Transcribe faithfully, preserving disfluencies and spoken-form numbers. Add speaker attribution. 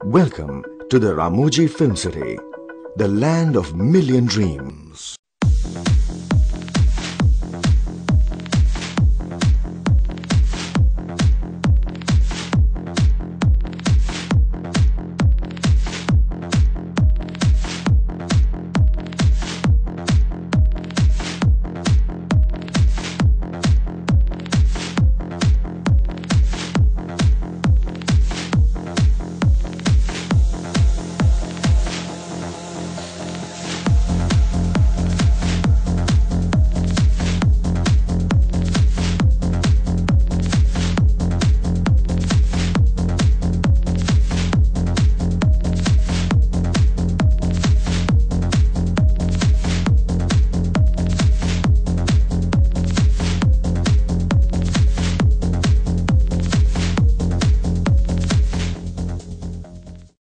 Speaker 1: Welcome to the Ramoji Film City, the land of million dreams.